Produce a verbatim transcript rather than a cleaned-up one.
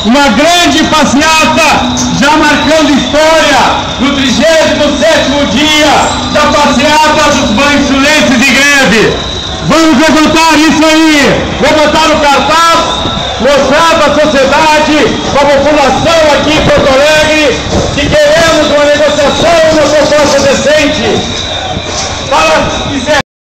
uma grande passeata, já marcando história, no trigésimo sétimo dia da passeata dos banho-chulenses de greve. Vamos levantar isso aí, levantar o cartaz, mostrar para a sociedade, para a população